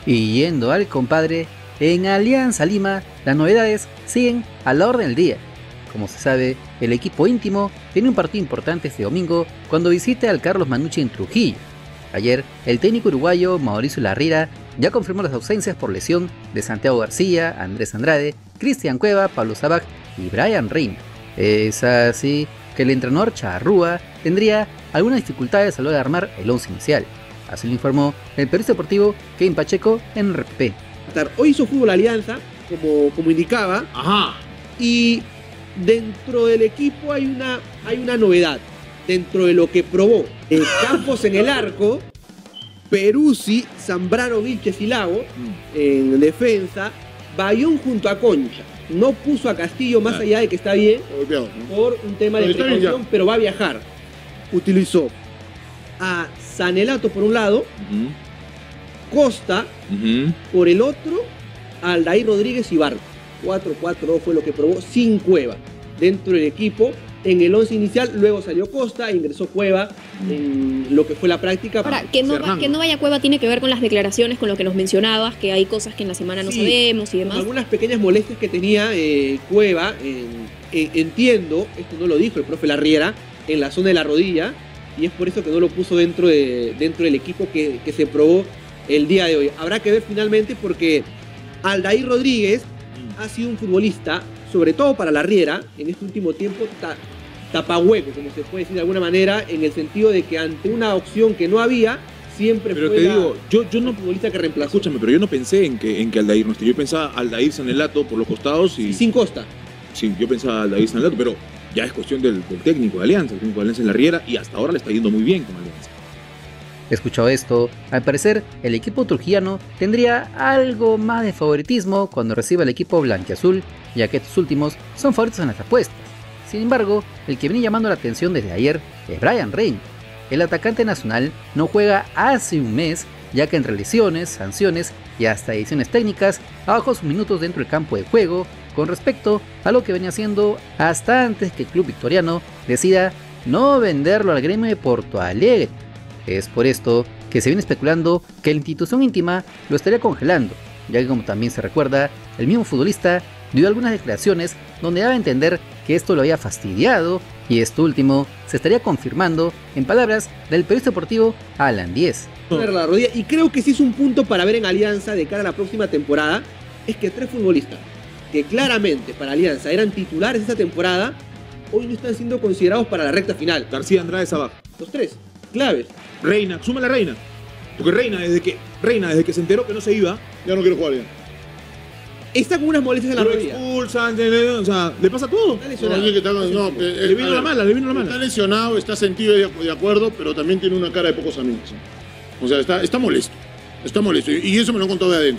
Y yendo al compadre, en Alianza Lima las novedades siguen a la orden del día. Como se sabe, el equipo íntimo tiene un partido importante este domingo cuando visite al Carlos Manucci en Trujillo. Ayer, el técnico uruguayo Mauricio Larrira ya confirmó las ausencias por lesión de Santiago García, Andrés Andrade, Cristian Cueva, Pablo Sabac y Bryan Reina. Es así que el entrenador Charrúa tendría algunas dificultades a la hora de armar el once inicial. Así lo informó el periodista deportivo Kevin Pacheco en RPP. Hoy hizo fútbol Alianza, como indicaba. Ajá. Y dentro del equipo hay una novedad. Dentro de lo que probó Campos en el arco, Peruzzi, Zambrano, Vilches y Lago en defensa, Bayón junto a Concha. No puso a Castillo más allá de que está bien por un tema de precaución, pero va a viajar. Utilizó a Sanelato por un lado, Costa por el otro, Aldair Rodríguez y Barco. 4-4-2 fue lo que probó sin Cueva dentro del equipo. En el 11 inicial, luego salió Costa, ingresó Cueva en lo que fue la práctica. Ahora, que no vaya Cueva tiene que ver con las declaraciones, con lo que nos mencionabas, que hay cosas que en la semana no sabemos y demás. Algunas pequeñas molestias que tenía Cueva, entiendo, esto no lo dijo el profe Larriera, en la zona de la rodilla, y es por eso que no lo puso dentro del equipo que se probó el día de hoy. Habrá que ver finalmente porque Aldair Rodríguez ha sido un futbolista, sobre todo para Larriera, en este último tiempo, tapahueco, como se puede decir de alguna manera, en el sentido de que ante una opción que no había, siempre pero fue te digo, yo no, el futbolista que reemplazó. Escúchame, pero yo no pensé en que Aldair no esté. Yo pensaba Aldair Sanelato por los costados y sin Costa. Sí, yo pensaba Aldair Sanelato, pero ya es cuestión del técnico de Alianza. El técnico de Alianza es Larriera y hasta ahora le está yendo muy bien con Alianza. Escuchado esto, al parecer el equipo trujillano tendría algo más de favoritismo cuando reciba el equipo blanquiazul, ya que estos últimos son favoritos en las apuestas. Sin embargo, el que viene llamando la atención desde ayer es Bryan Reina. El atacante nacional no juega hace un mes, ya que entre lesiones, sanciones y hasta ediciones técnicas bajó sus minutos dentro del campo de juego con respecto a lo que venía haciendo hasta antes que el club victoriano decida no venderlo al gremio de Porto Alegre. Es por esto que se viene especulando que la institución íntima lo estaría congelando, ya que como también se recuerda, el mismo futbolista dio algunas declaraciones donde daba a entender que esto lo había fastidiado y esto último se estaría confirmando en palabras del periodista deportivo Alan Díez. La rodilla, y creo que sí es un punto para ver en Alianza de cara a la próxima temporada, es que 3 futbolistas que claramente para Alianza eran titulares esta temporada, hoy no están siendo considerados para la recta final. García, Andrade, Sabac. Los 3, claves. Reina, súmale a Reina. Porque Reina, desde que se enteró que no se iba, ya no quiere jugar ya. Está con unas molestias en la rodilla. Expulsan, o sea, le pasa todo. Está lesionado. Le vino la mala. Está lesionado, está sentido de acuerdo, pero también tiene una cara de pocos amigos. O sea, está molesto. Está molesto. Y eso me lo han contado de adentro.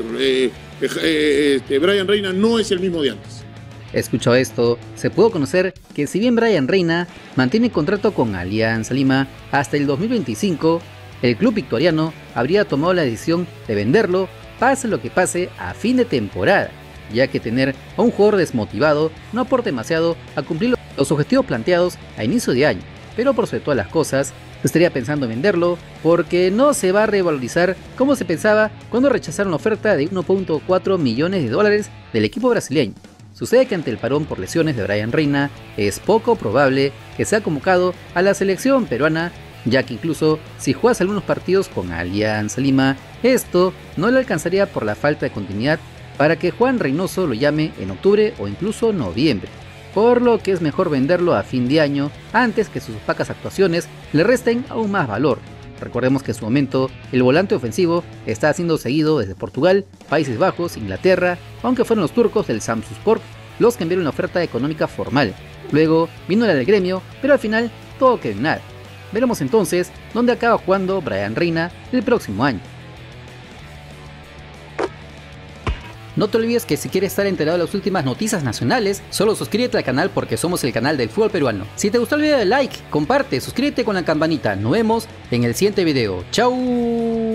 Bryan Reina no es el mismo de antes. Escuchado esto, se pudo conocer que si bien Bryan Reina mantiene contrato con Alianza Lima hasta el 2025, el club victoriano habría tomado la decisión de venderlo, pase lo que pase, a fin de temporada, ya que tener a un jugador desmotivado no aporta demasiado a cumplir los objetivos planteados a inicio de año, pero por sobre todas las cosas, se estaría pensando en venderlo porque no se va a revalorizar como se pensaba cuando rechazaron la oferta de 1.4 millones de dólares del equipo brasileño. Sucede que ante el parón por lesiones de Bryan Reina, es poco probable que sea convocado a la selección peruana, ya que incluso si jugase algunos partidos con Alianza Lima, esto no le alcanzaría por la falta de continuidad para que Juan Reynoso lo llame en octubre o incluso noviembre, por lo que es mejor venderlo a fin de año antes que sus opacas actuaciones le resten aún más valor. Recordemos que en su momento el volante ofensivo está siendo seguido desde Portugal, Países Bajos, Inglaterra, aunque fueron los turcos del Samsunspor los que enviaron la oferta económica formal. Luego vino la del gremio, pero al final todo quedó en nada. Veremos entonces dónde acaba jugando Bryan Reina el próximo año. No te olvides que si quieres estar enterado de las últimas noticias nacionales, solo suscríbete al canal porque somos el canal del fútbol peruano. Si te gustó el video, dale like, comparte, suscríbete con la campanita. Nos vemos en el siguiente video. ¡Chau!